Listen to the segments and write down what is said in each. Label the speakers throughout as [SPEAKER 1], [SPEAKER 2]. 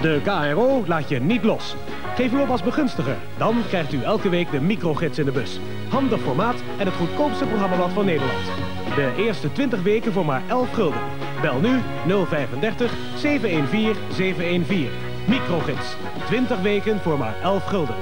[SPEAKER 1] De KRO laat je niet los. Geef u op als begunstiger. Dan krijgt u elke week de microgids in de bus. Handig formaat en het goedkoopste programmablad van Nederland. De eerste 20 weken voor maar 11 gulden. Bel nu 035 714 714. Microgids. 20 weken voor maar 11 gulden.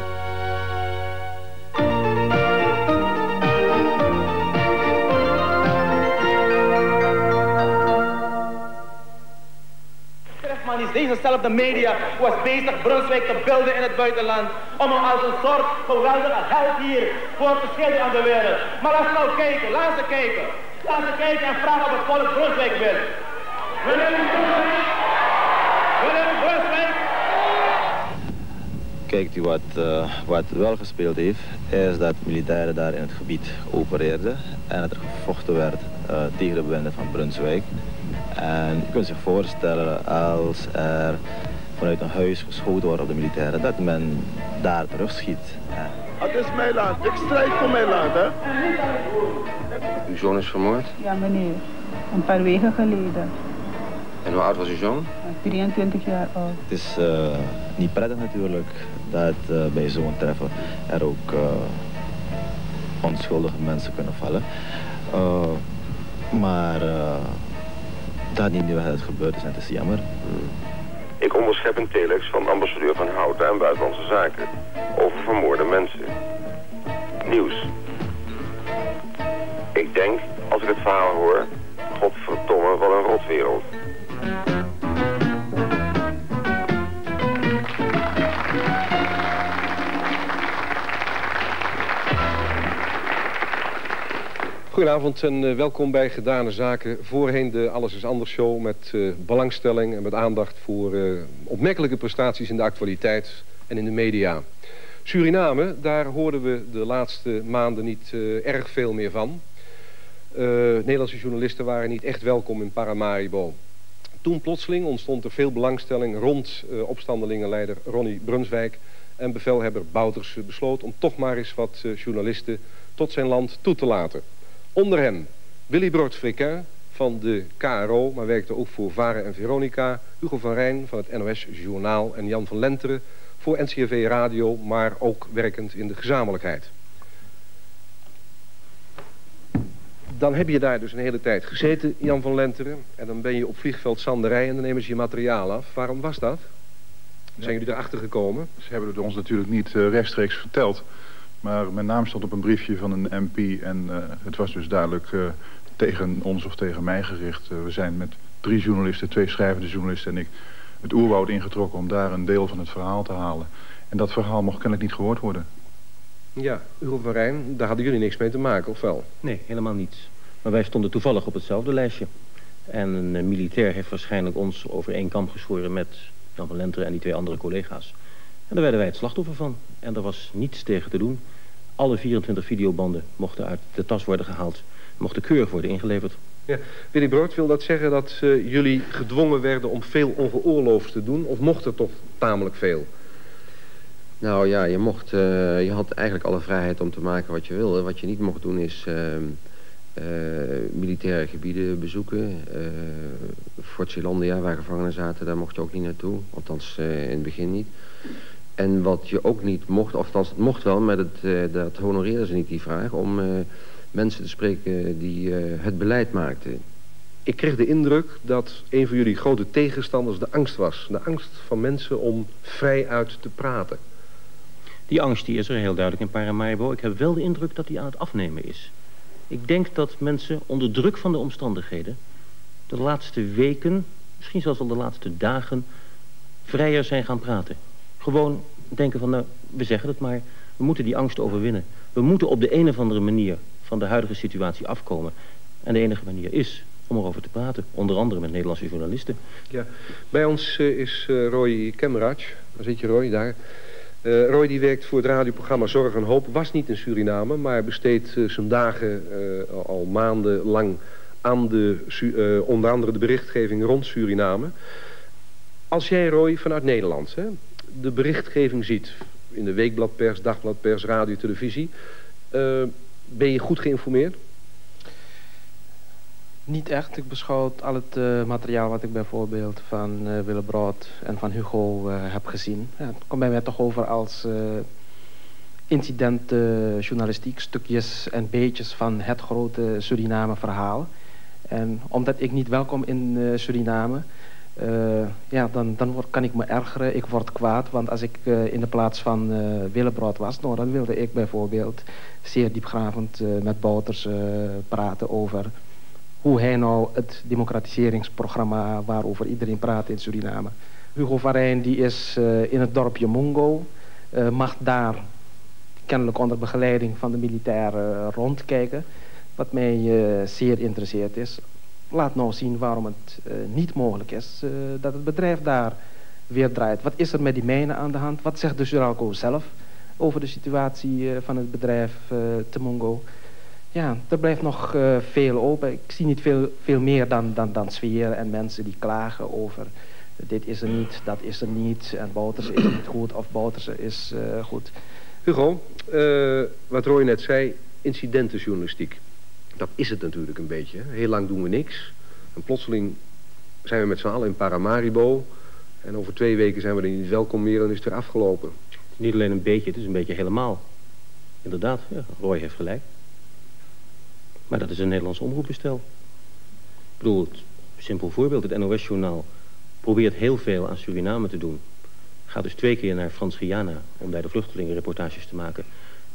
[SPEAKER 2] Dezezelfde media was bezig Brunswijk te beelden in het buitenland. Om hem als een soort geweldige held hier voor te schilderen aan de wereld. Maar laten we nou kijken, laten ze kijken. Laten ze kijken en vragen of het volk Brunswijk wil. Willen jullie Brunswijk? Willen jullie Brunswijk?
[SPEAKER 3] Kijkt u wat wel gespeeld heeft, is dat militairen daar in het gebied opereerden en dat er gevochten werd tegen de bewinden van Brunswijk. En je kunt zich voorstellen als er vanuit een huis geschoten wordt op de militairen, dat men daar terugschiet.
[SPEAKER 4] Het is mijn land, ik strijd voor mijn land, hè.
[SPEAKER 5] Uw zoon is vermoord?
[SPEAKER 6] Ja, meneer. Een paar weken geleden.
[SPEAKER 5] En hoe oud was uw zoon?
[SPEAKER 6] 23 jaar oud.
[SPEAKER 3] Het is niet prettig natuurlijk dat bij zo'n treffen er ook onschuldige mensen kunnen vallen. Maar dat niet meer het gebeurd is en het is jammer.
[SPEAKER 7] Ik onderschep een telex van ambassadeur Van Houten en Buitenlandse Zaken over vermoorde mensen. Nieuws. Ik denk, als ik het verhaal hoor, godverdomme, wat een rotwereld.
[SPEAKER 8] Goedenavond en welkom bij Gedane Zaken. Voorheen de Alles is Anders show met belangstelling en met aandacht voor opmerkelijke prestaties in de actualiteit en in de media. Suriname, daar hoorden we de laatste maanden niet erg veel meer van. Nederlandse journalisten waren niet echt welkom in Paramaribo. Toen plotseling ontstond er veel belangstelling rond opstandelingenleider Ronnie Brunswijk en bevelhebber Bouters besloot om toch maar eens wat journalisten tot zijn land toe te laten. Onder hen Willy Brood-Friquin van de KRO, maar werkte ook voor Vara en Veronica, Hugo van Rijn van het NOS Journaal en Jan van Lenteren voor NCRV Radio, maar ook werkend in de gezamenlijkheid. Dan heb je daar dus een hele tijd gezeten, Jan van Lenteren, en dan ben je op vliegveld Sanderij en dan nemen ze je materiaal af. Waarom was dat? Zijn jullie erachter gekomen?
[SPEAKER 9] Ze hebben het ons natuurlijk niet rechtstreeks verteld. Maar mijn naam stond op een briefje van een MP en het was dus duidelijk tegen ons of tegen mij gericht. We zijn met 3 journalisten, 2 schrijvende journalisten en ik, het oerwoud ingetrokken om daar een deel van het verhaal te halen. En dat verhaal mocht kennelijk niet gehoord worden.
[SPEAKER 8] Ja, Hugo van Rijn, daar hadden jullie niks mee te maken, of wel?
[SPEAKER 10] Nee, helemaal niets. Maar wij stonden toevallig op hetzelfde lijstje. En een militair heeft waarschijnlijk ons over één kam geschoren met Jan van Lenteren en die 2 andere collega's. En daar werden wij het slachtoffer van. En er was niets tegen te doen. Alle 24 videobanden mochten uit de tas worden gehaald. Mochten keurig worden ingeleverd.
[SPEAKER 8] Ja. Willy Brood, wil dat zeggen dat jullie gedwongen werden om veel ongeoorloofd te doen? Of mocht er toch tamelijk veel?
[SPEAKER 5] Nou ja, je had eigenlijk alle vrijheid om te maken wat je wilde. Wat je niet mocht doen is militaire gebieden bezoeken. Fort Zeelandia, waar gevangenen zaten, daar mocht je ook niet naartoe. Althans in het begin niet. En wat je ook niet mocht, althans het mocht wel, maar dat honoreerden ze niet, die vraag, om mensen te spreken die het beleid maakten.
[SPEAKER 8] Ik kreeg de indruk dat een van jullie grote tegenstanders de angst was. De angst van mensen om vrij uit te praten.
[SPEAKER 10] Die angst die is er heel duidelijk in Paramaribo. Ik heb wel de indruk dat die aan het afnemen is. Ik denk dat mensen onder druk van de omstandigheden de laatste weken, misschien zelfs al de laatste dagen, vrijer zijn gaan praten. Gewoon denken van, nou, we zeggen het maar, we moeten die angst overwinnen. We moeten op de een of andere manier van de huidige situatie afkomen. En de enige manier is om erover te praten, onder andere met Nederlandse journalisten.
[SPEAKER 8] Ja, bij ons is Roy Kemmerach. Daar zit je, Roy, daar. Roy die werkt voor het radioprogramma Zorg en Hoop, was niet in Suriname, maar besteedt zijn dagen al maandenlang aan onder andere de berichtgeving rond Suriname. Als jij, Roy, vanuit Nederland de berichtgeving ziet in de weekbladpers, dagbladpers, radio, televisie, ben je goed geïnformeerd?
[SPEAKER 11] Niet echt. Ik beschouw al het materiaal wat ik bijvoorbeeld van Willebrod en van Hugo heb gezien. Ja, het komt bij mij toch over als incidentjournalistiek, stukjes en beetjes van het grote Suriname-verhaal. En omdat ik niet welkom in Suriname, dan kan ik me ergeren, ik word kwaad. Want als ik in de plaats van Willebrod was, nou, dan wilde ik bijvoorbeeld zeer diepgravend met Bouters praten over hoe hij nou het democratiseringsprogramma waarover iedereen praat in Suriname. Hugo van Rijn die is in het dorpje Mongo, mag daar kennelijk onder begeleiding van de militairen rondkijken. Wat mij zeer interesseert is, laat nou zien waarom het niet mogelijk is dat het bedrijf daar weer draait. Wat is er met die mijnen aan de hand? Wat zegt de Suralco zelf over de situatie van het bedrijf te Mongo? Ja, er blijft nog veel open. Ik zie niet veel meer dan sfeer en mensen die klagen over dit is er niet, dat is er niet en Bouterse is niet goed of Bouterse is goed.
[SPEAKER 8] Hugo, wat Roy net zei, incidentenjournalistiek. Dat is het natuurlijk een beetje. Heel lang doen we niks. En plotseling zijn we met z'n allen in Paramaribo. En over 2 weken zijn we er niet welkom meer en is het weer afgelopen.
[SPEAKER 10] Niet alleen een beetje, het is een beetje helemaal. Inderdaad, ja, Roy heeft gelijk. Maar dat is een Nederlands omroepbestel. Ik bedoel, het simpel voorbeeld, het NOS-journaal probeert heel veel aan Suriname te doen. Gaat dus 2 keer naar Frans-Guyana om bij de vluchtelingen reportages te maken.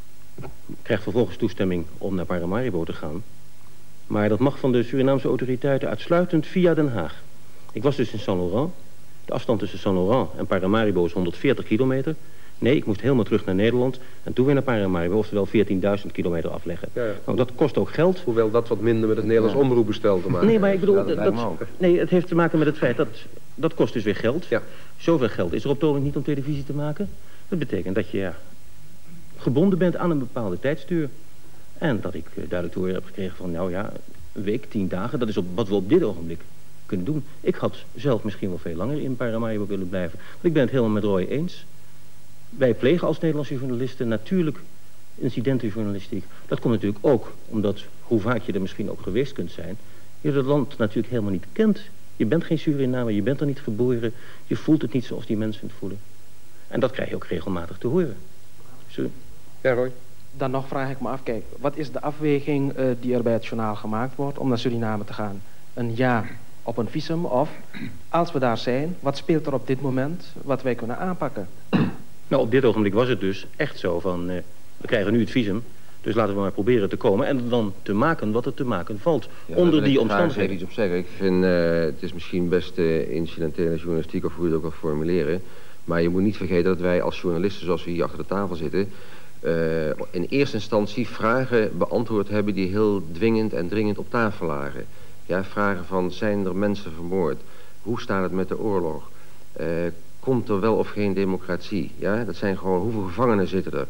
[SPEAKER 10] Krijgt vervolgens toestemming om naar Paramaribo te gaan. Maar dat mag van de Surinaamse autoriteiten uitsluitend via Den Haag. Ik was dus in Saint-Laurent. De afstand tussen Saint-Laurent en Paramaribo is 140 kilometer. Nee, ik moest helemaal terug naar Nederland en toen weer naar Paramaribo, oftewel 14.000 kilometer afleggen. Ja. Nou, dat kost ook geld.
[SPEAKER 8] Hoewel dat wat minder met het Nederlands omroepbestel te maken.
[SPEAKER 10] Nee, maar ik bedoel, nee, het heeft te maken met het feit dat kost dus weer geld. Ja. Zoveel geld is er op het ogenblik niet om televisie te maken. Dat betekent dat je gebonden bent aan een bepaalde tijdsduur. En dat ik duidelijk te horen heb gekregen van, nou ja, een week, 10 dagen, dat is wat we op dit ogenblik kunnen doen. Ik had zelf misschien wel veel langer in Paramaribo willen blijven. Want ik ben het helemaal met Roy eens. Wij plegen als Nederlandse journalisten natuurlijk incidentenjournalistiek. Dat komt natuurlijk ook omdat, hoe vaak je er misschien ook geweest kunt zijn, je het land natuurlijk helemaal niet kent. Je bent geen Surinamer, je bent er niet geboren, je voelt het niet zoals die mensen het voelen. En dat krijg je ook regelmatig te horen. Sorry.
[SPEAKER 8] Ja, Roy?
[SPEAKER 11] Dan nog vraag ik me af, kijk, wat is de afweging die er bij het journaal gemaakt wordt om naar Suriname te gaan? Een ja op een visum of, als we daar zijn, wat speelt er op dit moment wat wij kunnen aanpakken?
[SPEAKER 10] Nou, op dit ogenblik was het dus echt zo van, we krijgen nu het visum, dus laten we maar proberen te komen en dan te maken wat er te maken valt, ja, onder die omstandigheden.
[SPEAKER 5] Ik iets op zeggen. Ik vind, het is misschien best incidentele journalistiek of hoe je het ook wil formuleren, maar je moet niet vergeten dat wij als journalisten, zoals we hier achter de tafel zitten, in eerste instantie vragen beantwoord hebben die heel dwingend en dringend op tafel lagen. Ja, vragen van, zijn er mensen vermoord? Hoe staat het met de oorlog? Komt er wel of geen democratie? Ja, dat zijn gewoon, hoeveel gevangenen zitten er?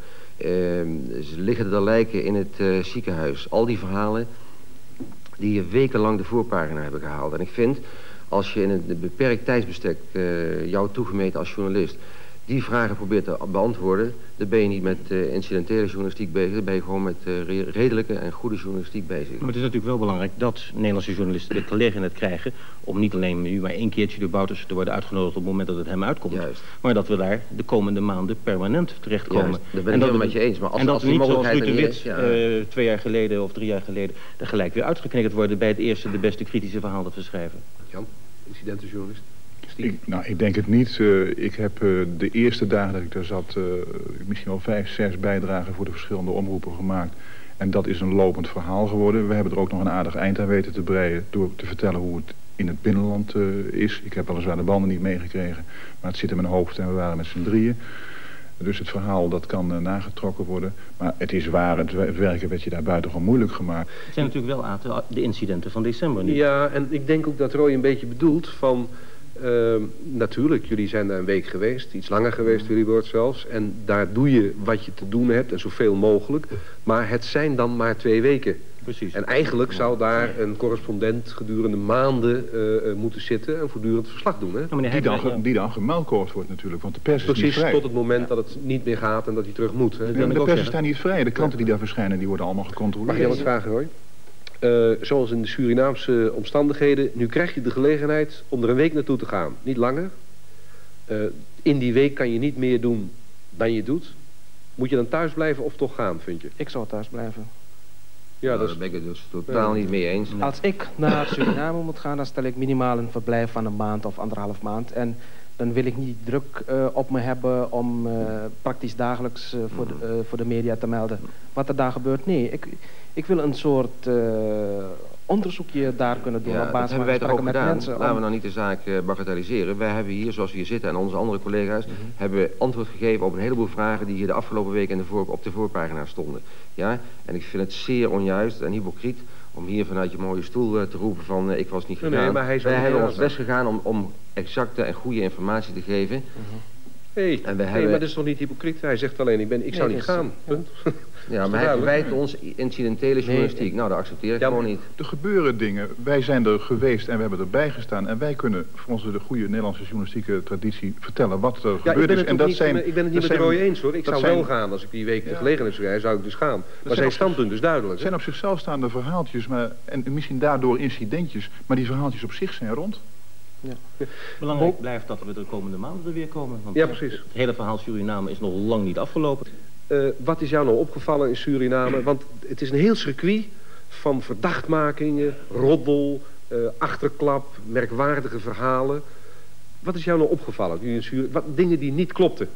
[SPEAKER 5] Liggen er lijken in het ziekenhuis? Al die verhalen die je wekenlang de voorpagina hebben gehaald. En ik vind, als je in een beperkt tijdsbestek jou toegemeten als journalist die vragen probeert te beantwoorden, dan ben je niet met incidentele journalistiek bezig, dan ben je gewoon met redelijke en goede journalistiek bezig.
[SPEAKER 10] Maar het is natuurlijk wel belangrijk dat Nederlandse journalisten de gelegenheid krijgen om niet alleen nu maar 1 keertje door Bouterse te worden uitgenodigd op het moment dat het hem uitkomt, juist, maar dat we daar de komende maanden permanent terechtkomen.
[SPEAKER 5] Juist, daar ben ik helemaal met je eens. Maar
[SPEAKER 10] als die niet zoals Ruud de Wit 2 jaar geleden of 3 jaar geleden er gelijk weer uitgeknikkerd worden bij het eerste de beste kritische verhaal dat we schrijven.
[SPEAKER 8] Jan, incidentenjournalist.
[SPEAKER 9] Ik denk het niet. Ik heb de eerste dagen dat ik daar zat misschien wel 5, 6 bijdragen voor de verschillende omroepen gemaakt. En dat is een lopend verhaal geworden. We hebben er ook nog een aardig eind aan weten te breien door te vertellen hoe het in het binnenland is. Ik heb weliswaar de banden niet meegekregen, maar het zit in mijn hoofd en we waren met z'n drieën. Dus het verhaal dat kan nagetrokken worden. Maar het is waar, het werken werd je daar buitengewoon moeilijk gemaakt.
[SPEAKER 10] Het zijn natuurlijk wel de incidenten van december nu.
[SPEAKER 8] Ja, en ik denk ook dat Roy een beetje bedoelt van, natuurlijk, jullie zijn daar een week geweest, iets langer geweest, Willebrod zelfs. En daar doe je wat je te doen hebt en zoveel mogelijk. Maar het zijn dan maar 2 weken.
[SPEAKER 10] Precies.
[SPEAKER 8] En eigenlijk zou daar een correspondent gedurende maanden moeten zitten en voortdurend verslag doen. Hè?
[SPEAKER 9] Die dan gemuilkoord wordt natuurlijk, want de pers is niet vrij.
[SPEAKER 8] Precies, tot het moment dat het niet meer gaat en dat hij terug moet. Hè?
[SPEAKER 9] De pers is daar niet vrij. De kranten die daar verschijnen, die worden allemaal gecontroleerd.
[SPEAKER 8] Mag je wat vragen, Roy? zoals in de Surinaamse omstandigheden. Nu krijg je de gelegenheid om er een week naartoe te gaan. Niet langer. In die week kan je niet meer doen dan je doet. Moet je dan thuis blijven of toch gaan, vind je?
[SPEAKER 11] Ik zou thuis blijven.
[SPEAKER 8] Ja,
[SPEAKER 5] nou, daar ben ik het dus totaal niet mee eens.
[SPEAKER 11] Als ik naar Suriname moet gaan, dan stel ik minimaal een verblijf van een maand of 1,5 maand. En dan wil ik niet druk op me hebben om praktisch dagelijks voor de media te melden wat er daar gebeurt. Nee, ik wil een soort onderzoekje daar kunnen doen op basis van gesprekken met mensen.
[SPEAKER 5] Laten we nou niet de zaak bagatelliseren. Wij hebben hier, zoals we hier zitten en onze andere collega's, hebben antwoord gegeven op een heleboel vragen die hier de afgelopen weken op de voorpagina stonden. Ja? En ik vind het zeer onjuist en hypocriet om hier vanuit je mooie stoel te roepen van ik was niet gegaan.
[SPEAKER 8] Nee, maar hij
[SPEAKER 5] wij hebben ons best gegaan om exacte en goede informatie te geven.
[SPEAKER 8] Maar dat is toch niet hypocriet? Hij zegt alleen, ik zou niet gaan. Punt.
[SPEAKER 5] Ja, maar hij verwijt ons incidentele journalistiek. Nou, dat accepteer ik gewoon niet.
[SPEAKER 9] Er gebeuren dingen. Wij zijn er geweest en we hebben erbij gestaan. En wij kunnen volgens de goede Nederlandse journalistieke traditie vertellen wat er gebeurd is. En
[SPEAKER 8] ik ben het niet met Roy eens hoor. Ik zou wel gaan als ik die week de gelegenheid zou krijgen, zou ik dus gaan. Maar zijn standpunt is duidelijk.
[SPEAKER 9] Het zijn op zichzelf staande verhaaltjes en misschien daardoor incidentjes. Maar die verhaaltjes op zich zijn rond.
[SPEAKER 10] Ja. Belangrijk blijft dat we de komende maanden er weer komen. Want
[SPEAKER 8] ja, precies.
[SPEAKER 10] Het hele verhaal Suriname is nog lang niet afgelopen.
[SPEAKER 8] Wat is jou nou opgevallen in Suriname? Want het is een heel circuit van verdachtmakingen, roddel, achterklap, merkwaardige verhalen. Wat is jou nou opgevallen? Dingen die niet klopten?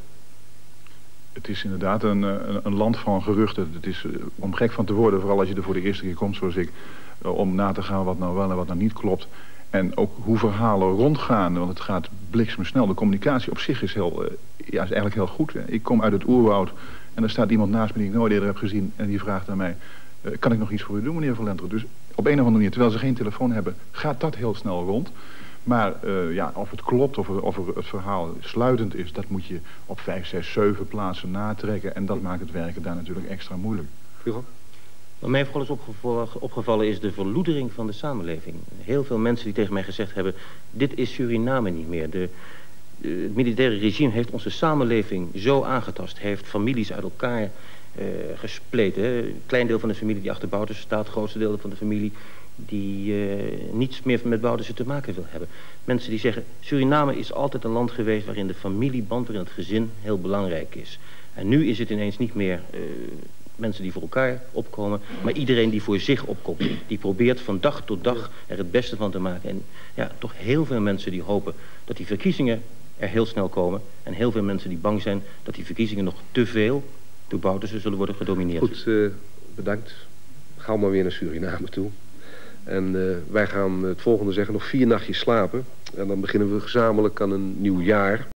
[SPEAKER 9] Het is inderdaad een land van geruchten. Het is om gek van te worden, vooral als je er voor de eerste keer komt zoals ik, om na te gaan wat nou wel en wat nou niet klopt. En ook hoe verhalen rondgaan, want het gaat bliksemsnel. De communicatie op zich is eigenlijk heel goed. Ik kom uit het oerwoud en er staat iemand naast me die ik nooit eerder heb gezien. En die vraagt aan mij, kan ik nog iets voor u doen, meneer Van Lenteren? Dus op een of andere manier, terwijl ze geen telefoon hebben, gaat dat heel snel rond. Maar of het klopt, of het verhaal sluitend is, dat moet je op 5, 6, 7 plaatsen natrekken. En dat maakt het werken daar natuurlijk extra moeilijk.
[SPEAKER 10] Wat mij vooral is opgevallen is de verloedering van de samenleving. Heel veel mensen die tegen mij gezegd hebben, dit is Suriname niet meer. Het militaire regime heeft onze samenleving zo aangetast. Heeft families uit elkaar gespleten. Een klein deel van de familie die achter Bouterse staat. Het grootste deel van de familie die niets meer met Bouterse te maken wil hebben. Mensen die zeggen, Suriname is altijd een land geweest waarin de familieband, waarin het gezin heel belangrijk is. En nu is het ineens niet meer mensen die voor elkaar opkomen, maar iedereen die voor zich opkomt. Die probeert van dag tot dag er het beste van te maken. En ja, toch heel veel mensen die hopen dat die verkiezingen er heel snel komen. En heel veel mensen die bang zijn dat die verkiezingen nog te veel door Bouterse zullen worden gedomineerd.
[SPEAKER 8] Goed, bedankt. Ga maar weer naar Suriname toe. En wij gaan het volgende zeggen, nog 4 nachtjes slapen. En dan beginnen we gezamenlijk aan een nieuw jaar.